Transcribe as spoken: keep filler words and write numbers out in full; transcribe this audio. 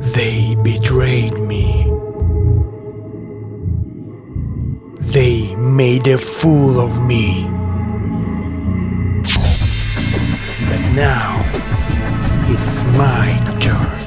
They betrayed me. They made a fool of me. But now, it's my turn.